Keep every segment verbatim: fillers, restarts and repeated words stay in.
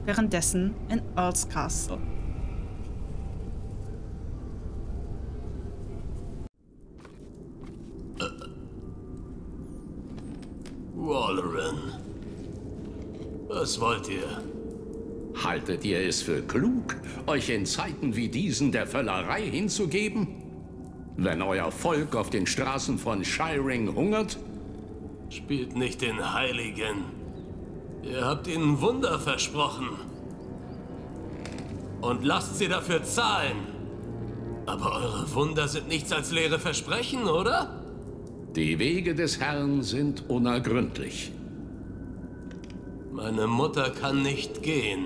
währenddessen in Earl's Castle. Walleran, was wollt ihr? Haltet ihr es für klug, euch in Zeiten wie diesen der Völlerei hinzugeben? Wenn euer Volk auf den Straßen von Shirring hungert? Spielt nicht den Heiligen. Ihr habt ihnen Wunder versprochen. Und lasst sie dafür zahlen. Aber eure Wunder sind nichts als leere Versprechen, oder? Die Wege des Herrn sind unergründlich. Meine Mutter kann nicht gehen.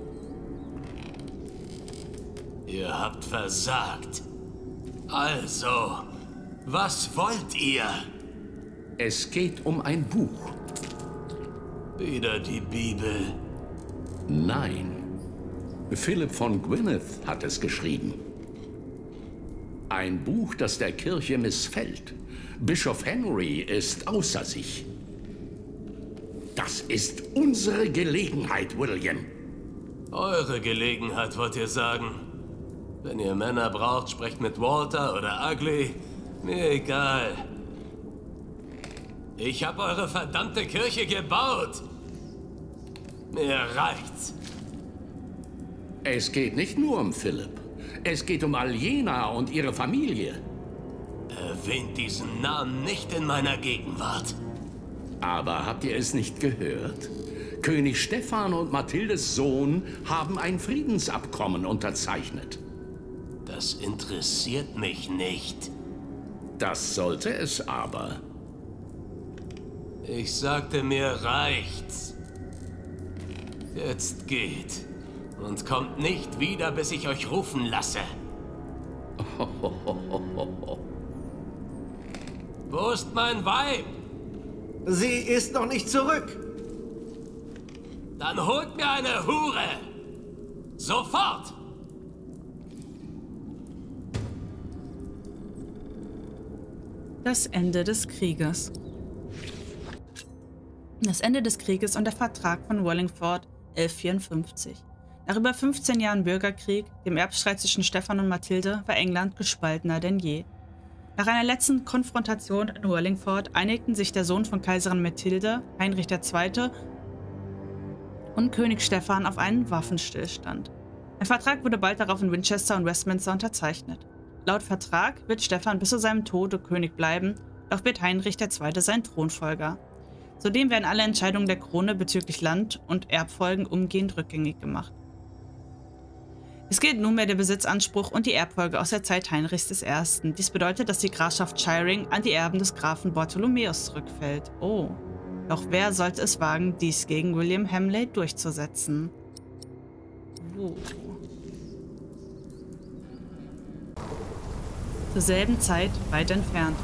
Ihr habt versagt. Also, was wollt ihr? Es geht um ein Buch. Wieder die Bibel. Nein. Philipp von Gwynedd hat es geschrieben. Ein Buch, das der Kirche missfällt. Bischof Henry ist außer sich. Das ist unsere Gelegenheit, William. Eure Gelegenheit, wollt ihr sagen? Wenn ihr Männer braucht, sprecht mit Walter oder Ugly. Mir egal. Ich habe eure verdammte Kirche gebaut. Mir reicht's. Es geht nicht nur um Philipp. Es geht um Aljena und ihre Familie. Erwähnt diesen Namen nicht in meiner Gegenwart. Aber habt ihr es nicht gehört? König Stefan und Mathildes Sohn haben ein Friedensabkommen unterzeichnet. Das interessiert mich nicht. Das sollte es aber. Ich sagte, mir reicht's. Jetzt geht. Und kommt nicht wieder, bis ich euch rufen lasse. Wo ist mein Weib? Sie ist noch nicht zurück. Dann holt mir eine Hure. Sofort! Das Ende des Krieges. Das Ende des Krieges und der Vertrag von Wallingford elfhundertvierundfünfzig. Nach über fünfzehn Jahren Bürgerkrieg, dem Erbstreit zwischen Stefan und Mathilde, war England gespaltener denn je. Nach einer letzten Konfrontation in Wallingford einigten sich der Sohn von Kaiserin Mathilde, Heinrich der Zweite., und König Stefan auf einen Waffenstillstand. Ein Vertrag wurde bald darauf in Winchester und Westminster unterzeichnet. Laut Vertrag wird Stefan bis zu seinem Tode König bleiben, doch wird Heinrich der Zweite sein Thronfolger. Zudem werden alle Entscheidungen der Krone bezüglich Land- und Erbfolgen umgehend rückgängig gemacht. Es gilt nunmehr der Besitzanspruch und die Erbfolge aus der Zeit Heinrichs des Ersten. Dies bedeutet, dass die Grafschaft Shirring an die Erben des Grafen Bartholomäus zurückfällt. Oh, doch wer sollte es wagen, dies gegen William Hamley durchzusetzen? Oh. Zur selben Zeit weit entfernt.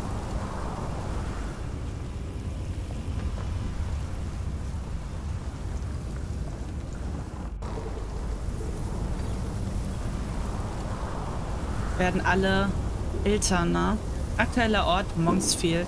Werden alle Eltern, ne? Aktueller Ort Monksfield.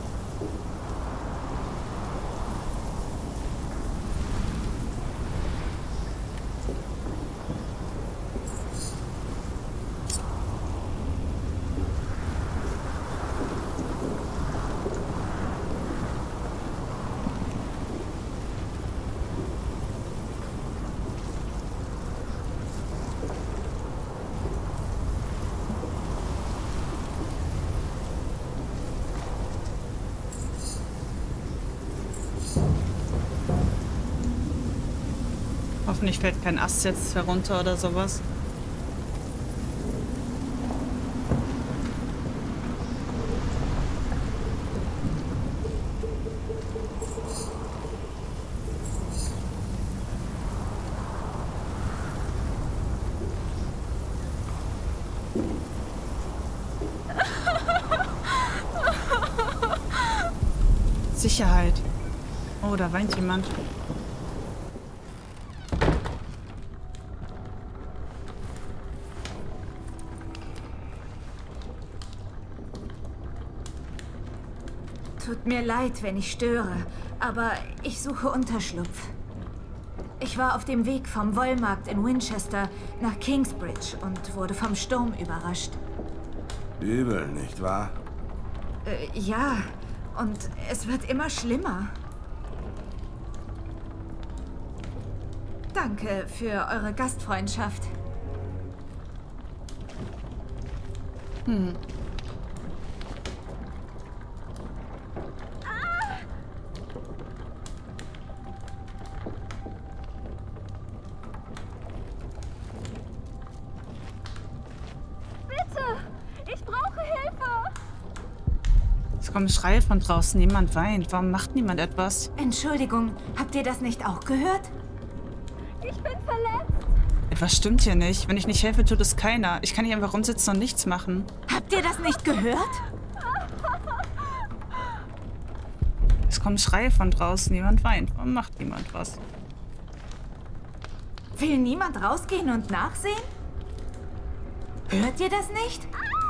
Hoffentlich fällt kein Ast jetzt herunter oder sowas. Sicherheit. Oh, da weint jemand. Tut mir leid, wenn ich störe, aber ich suche Unterschlupf. Ich war auf dem Weg vom Wollmarkt in Winchester nach Kingsbridge und wurde vom Sturm überrascht. Übel, nicht wahr? Äh, ja, und es wird immer schlimmer. Danke für eure Gastfreundschaft. Hm. Es kommen Schreie von draußen, niemand weint. Warum macht niemand etwas? Entschuldigung, habt ihr das nicht auch gehört? Ich bin verletzt. Etwas stimmt hier nicht. Wenn ich nicht helfe, tut es keiner. Ich kann hier einfach rumsitzen und nichts machen. Habt ihr das nicht gehört? Es kommen Schreie von draußen, niemand weint. Warum macht niemand was? Will niemand rausgehen und nachsehen? Hört ihr das nicht?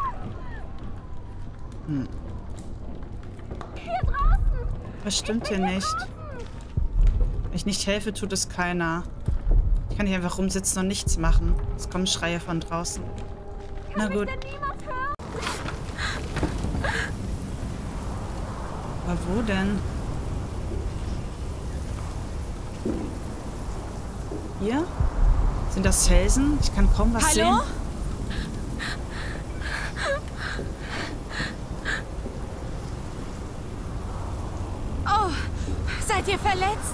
Hm. Hier draußen. Was stimmt hier nicht? Wenn ich nicht helfe, tut es keiner. Ich kann hier einfach rumsitzen und nichts machen. Es kommen Schreie von draußen. Na gut. Aber wo denn? Hier? Sind das Felsen? Ich kann kaum was Hallo? sehen. Oh, seid ihr verletzt?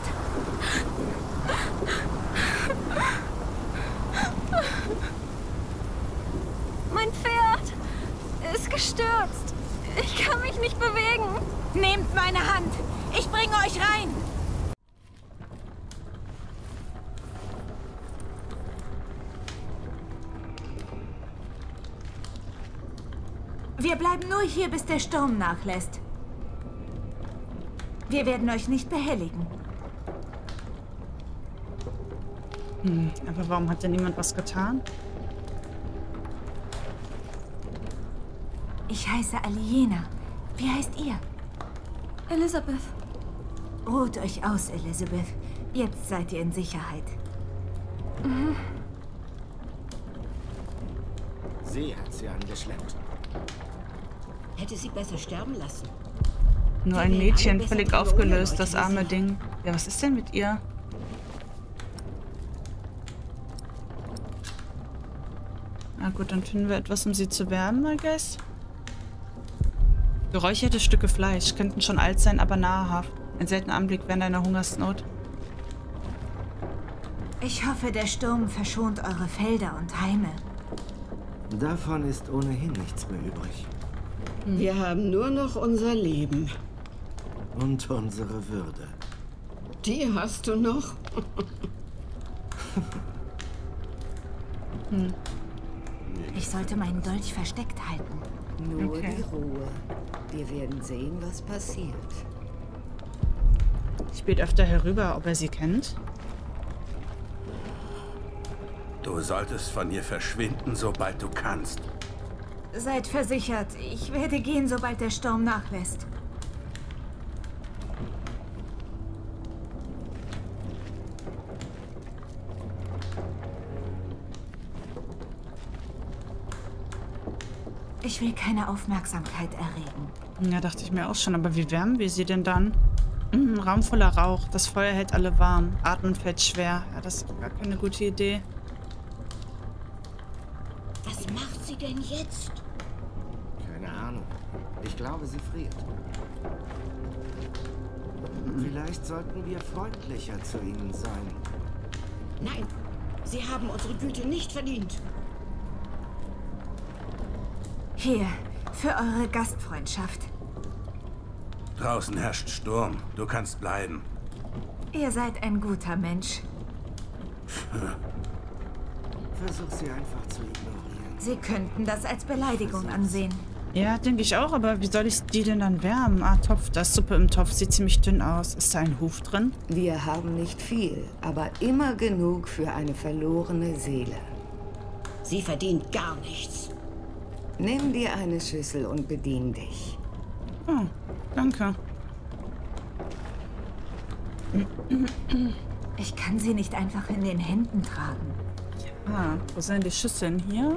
Mein Pferd ist gestürzt. Ich kann mich nicht bewegen. Nehmt meine Hand. Ich bringe euch rein. Wir bleiben nur hier, bis der Sturm nachlässt. Wir werden euch nicht behelligen. Hm, aber warum hat denn niemand was getan? Ich heiße Aliena. Wie heißt ihr? Elizabeth. Ruht euch aus, Elizabeth. Jetzt seid ihr in Sicherheit. Mhm. Sie hat sie angeschleppt. Hätte sie besser sterben lassen. Nur ein Mädchen, völlig aufgelöst, das arme Ding. Ja, was ist denn mit ihr? Na gut, dann finden wir etwas, um sie zu wärmen, I guess. Geräucherte Stücke Fleisch könnten schon alt sein, aber nahrhaft. Ein seltener Anblick während einer Hungersnot. Ich hoffe, der Sturm verschont eure Felder und Heime. Davon ist ohnehin nichts mehr übrig. Wir haben nur noch unser Leben. Und unsere Würde. Die hast du noch? Hm. Ich sollte meinen Dolch versteckt halten. Nur Okay. die Ruhe. Wir werden sehen, was passiert. Ich bete öfter herüber, ob er sie kennt. Du solltest von ihr verschwinden, sobald du kannst. Seid versichert, ich werde gehen, sobald der Sturm nachlässt. Ich will keine Aufmerksamkeit erregen. Ja, dachte ich mir auch schon. Aber wie wärmen wir sie denn dann? Ein Raum voller Rauch. Das Feuer hält alle warm. Atmen fällt schwer. Ja, das ist gar keine gute Idee. Was macht sie denn jetzt? Keine Ahnung. Ich glaube, sie friert. Vielleicht sollten wir freundlicher zu ihnen sein. Nein, sie haben unsere Güte nicht verdient. Hier, für eure Gastfreundschaft. Draußen herrscht Sturm. Du kannst bleiben. Ihr seid ein guter Mensch. Versuch sie einfach zu ignorieren. Sie könnten das als Beleidigung ansehen. Ja, denke ich auch. Aber wie soll ich die denn dann wärmen? Ah, Topf. Da ist Suppe im Topf. Sieht ziemlich dünn aus. Ist da ein Huf drin? Wir haben nicht viel, aber immer genug für eine verlorene Seele. Sie verdient gar nichts. Nimm dir eine Schüssel und bedien dich. Oh, danke. Ich kann sie nicht einfach in den Händen tragen. Ah, wo sind die Schüsseln hier?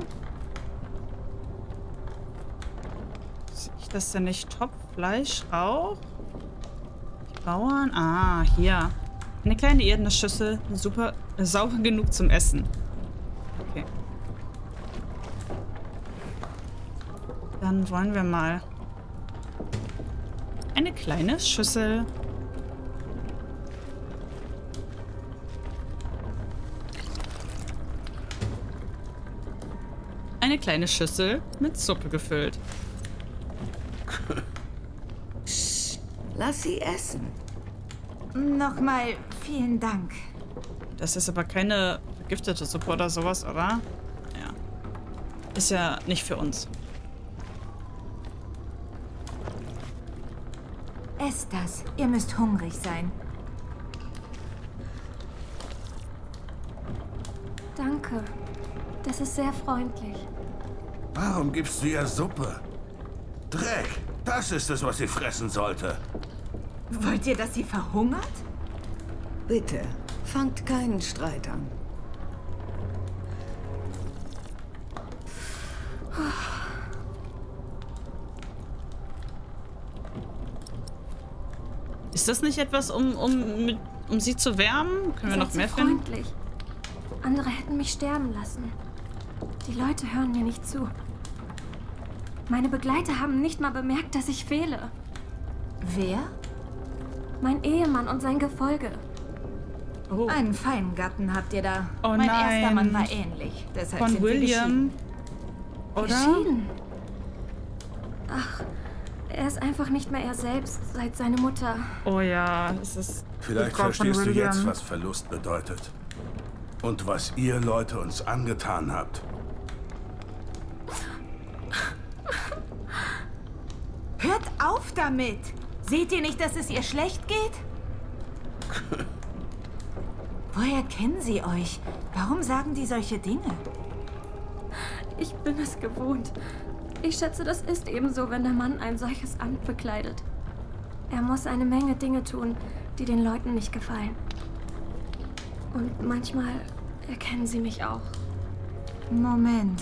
Sehe ich das denn nicht? Top, Fleisch, Rauch? Die Bauern? Ah, hier. Eine kleine irdene Schüssel. Super, sauber genug zum Essen. Okay. Dann wollen wir mal eine kleine Schüssel. Eine kleine Schüssel mit Suppe gefüllt. Lass sie essen. Nochmal vielen Dank. Das ist aber keine vergiftete Suppe oder sowas, oder? Ja. Ist ja nicht für uns. Esst das. Ihr müsst hungrig sein. Danke. Das ist sehr freundlich. Warum gibst du ihr Suppe? Dreck! Das ist es, was sie fressen sollte. Wollt ihr, dass sie verhungert? Bitte, fangt keinen Streit an. Ist das nicht etwas, um, um, mit, um sie zu wärmen? Können wir noch mehr finden? Freundlich. Andere hätten mich sterben lassen. Die Leute hören mir nicht zu. Meine Begleiter haben nicht mal bemerkt, dass ich fehle. Wer? Mein Ehemann und sein Gefolge. Oh. Einen feinen Gatten habt ihr da. Oh mein nein. erster Mann war ähnlich. Deshalb Von sind wir William. Oder? Geschieden. Ach, er ist einfach nicht mehr er selbst, seit seine Mutter... Oh ja, es ist... Vielleicht die Frau von verstehst du William. jetzt, was Verlust bedeutet. Und was ihr Leute uns angetan habt. Hört auf damit! Seht ihr nicht, dass es ihr schlecht geht? Woher kennen sie euch? Warum sagen die solche Dinge? Ich bin es gewohnt. Ich schätze, das ist ebenso, wenn der Mann ein solches Amt bekleidet. Er muss eine Menge Dinge tun, die den Leuten nicht gefallen. Und manchmal erkennen sie mich auch. Moment.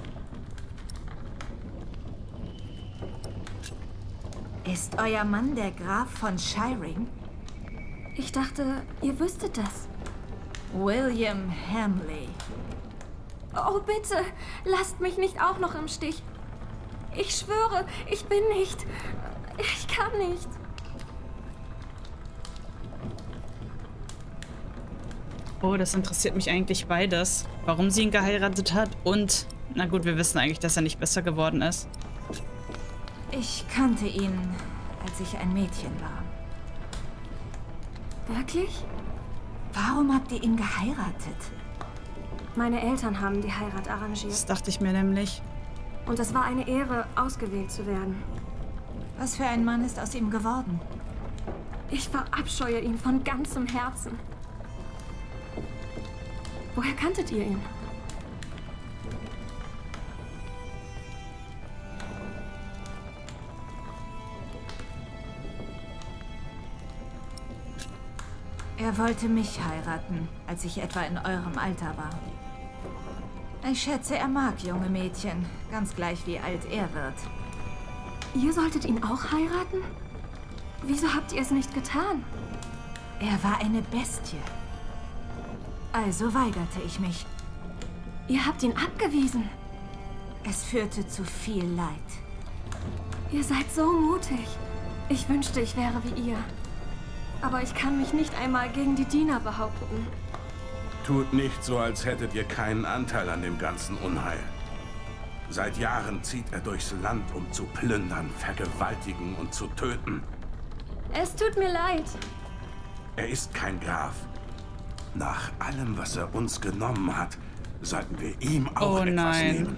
Ist euer Mann der Graf von Shiring? Ich dachte, ihr wüsstet das. William Hamley. Oh, bitte, lasst mich nicht auch noch im Stich. Ich schwöre, ich bin nicht... Ich kann nicht. Oh, das interessiert mich eigentlich beides. Warum sie ihn geheiratet hat und... Na gut, wir wissen eigentlich, dass er nicht besser geworden ist. Ich kannte ihn, als ich ein Mädchen war. Wirklich? Warum habt ihr ihn geheiratet? Meine Eltern haben die Heirat arrangiert. Das dachte ich mir nämlich. Und es war eine Ehre, ausgewählt zu werden. Was für ein Mann ist aus ihm geworden? Ich verabscheue ihn von ganzem Herzen. Woher kanntet ihr ihn? Er wollte mich heiraten, als ich etwa in eurem Alter war. Ich schätze, er mag junge Mädchen, ganz gleich wie alt er wird. Ihr solltet ihn auch heiraten? Wieso habt ihr es nicht getan? Er war eine Bestie. Also weigerte ich mich. Ihr habt ihn abgewiesen. Es führte zu viel Leid. Ihr seid so mutig. Ich wünschte, ich wäre wie ihr. Aber ich kann mich nicht einmal gegen die Diener behaupten. Tut nicht so, als hättet ihr keinen Anteil an dem ganzen Unheil. Seit Jahren zieht er durchs Land, um zu plündern, vergewaltigen und zu töten. Es tut mir leid. Er ist kein Graf. Nach allem, was er uns genommen hat, sollten wir ihm auch Oh etwas nein. nehmen.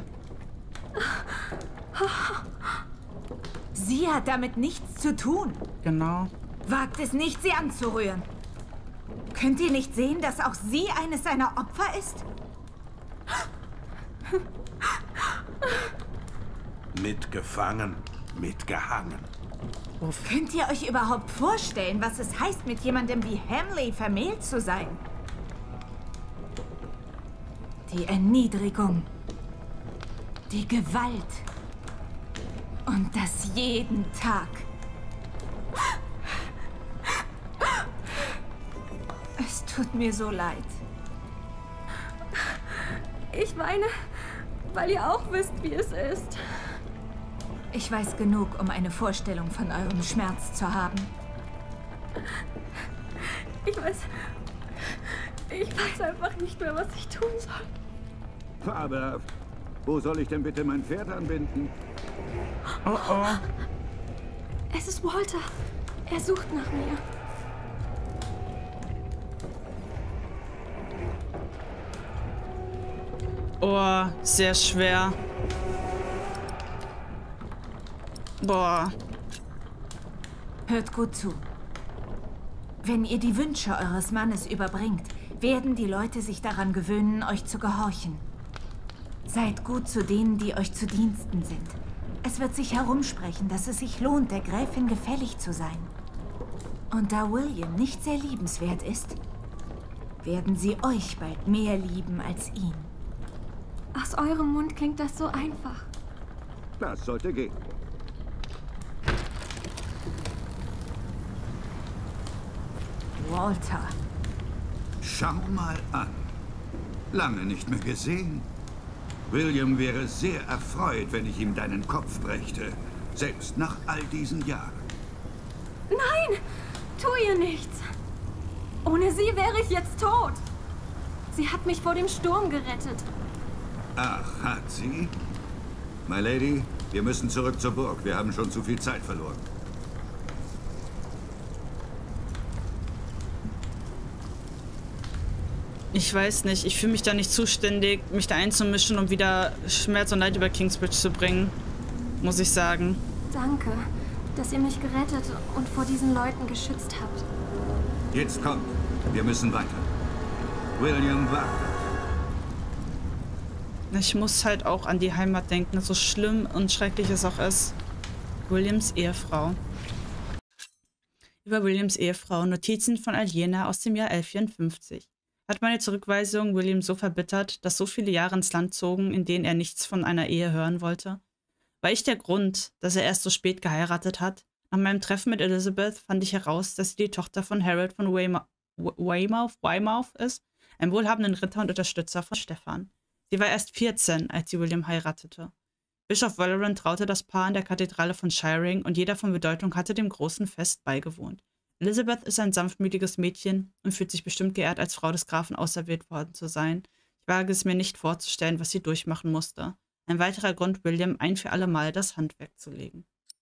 Sie hat damit nichts zu tun. Genau. Wagt es nicht, sie anzurühren. Könnt ihr nicht sehen, dass auch sie eines seiner Opfer ist? Mitgefangen, mitgehangen. Uff. Könnt ihr euch überhaupt vorstellen, was es heißt, mit jemandem wie Hamley vermählt zu sein? Die Erniedrigung, die Gewalt und das jeden Tag. Es tut mir so leid. Ich weine, weil ihr auch wisst, wie es ist. Ich weiß genug, um eine Vorstellung von eurem Schmerz zu haben. Ich weiß... Ich weiß einfach nicht mehr, was ich tun soll. Fabelhaft. Wo soll ich denn bitte mein Pferd anbinden? Oh oh. Es ist Walter. Er sucht nach mir. Oh, sehr schwer. Boah. Hört gut zu. Wenn ihr die Wünsche eures Mannes überbringt, werden die Leute sich daran gewöhnen, euch zu gehorchen. Seid gut zu denen, die euch zu Diensten sind. Es wird sich herumsprechen, dass es sich lohnt, der Gräfin gefällig zu sein. Und da William nicht sehr liebenswert ist, werden sie euch bald mehr lieben als ihn. Aus eurem Mund klingt das so einfach. Das sollte gehen. Walter. Schau mal an. Lange nicht mehr gesehen. William wäre sehr erfreut, wenn ich ihm deinen Kopf brächte. Selbst nach all diesen Jahren. Nein! Tu ihr nichts! Ohne sie wäre ich jetzt tot! Sie hat mich vor dem Sturm gerettet. Ach, hat sie? My Lady, wir müssen zurück zur Burg. Wir haben schon zu viel Zeit verloren. Ich weiß nicht, ich fühle mich da nicht zuständig, mich da einzumischen, um wieder Schmerz und Leid über Kingsbridge zu bringen, muss ich sagen. Danke, dass ihr mich gerettet und vor diesen Leuten geschützt habt. Jetzt kommt. Wir müssen weiter. William wartet. Ich muss halt auch an die Heimat denken, so schlimm und schrecklich es auch ist. Williams Ehefrau. Über Williams Ehefrau, Notizen von Aliena aus dem Jahr elfhundertvierundfünfzig. Hat meine Zurückweisung William so verbittert, dass so viele Jahre ins Land zogen, in denen er nichts von einer Ehe hören wollte? War ich der Grund, dass er erst so spät geheiratet hat? Nach meinem Treffen mit Elizabeth fand ich heraus, dass sie die Tochter von Harold von Weymouth, Weymouth, Weymouth ist, einem wohlhabenden Ritter und Unterstützer von Stefan. Sie war erst vierzehn, als sie William heiratete. Bischof Valoran traute das Paar in der Kathedrale von Shiring und jeder von Bedeutung hatte dem großen Fest beigewohnt. Elizabeth ist ein sanftmütiges Mädchen und fühlt sich bestimmt geehrt, als Frau des Grafen auserwählt worden zu sein. Ich wage es mir nicht vorzustellen, was sie durchmachen musste. Ein weiterer Grund, William ein für alle Mal das Handwerk zu legen.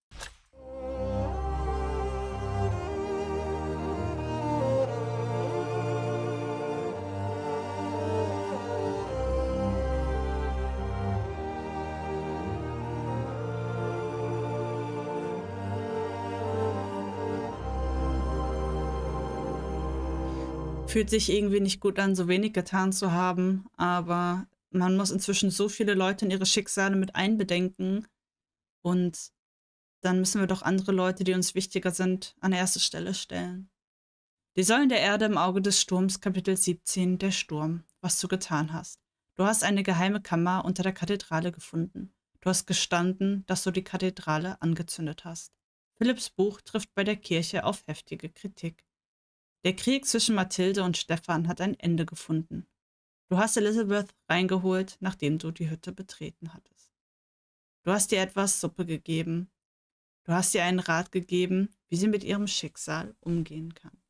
Fühlt sich irgendwie nicht gut an, so wenig getan zu haben, aber man muss inzwischen so viele Leute in ihre Schicksale mit einbedenken und dann müssen wir doch andere Leute, die uns wichtiger sind, an erste Stelle stellen. Die Säulen der Erde im Auge des Sturms, Kapitel siebzehn, der Sturm, was du getan hast. Du hast eine geheime Kammer unter der Kathedrale gefunden. Du hast gestanden, dass du die Kathedrale angezündet hast. Philipps Buch trifft bei der Kirche auf heftige Kritik. Der Krieg zwischen Mathilde und Stefan hat ein Ende gefunden. Du hast Elizabeth reingeholt, nachdem du die Hütte betreten hattest. Du hast ihr etwas Suppe gegeben. Du hast ihr einen Rat gegeben, wie sie mit ihrem Schicksal umgehen kann.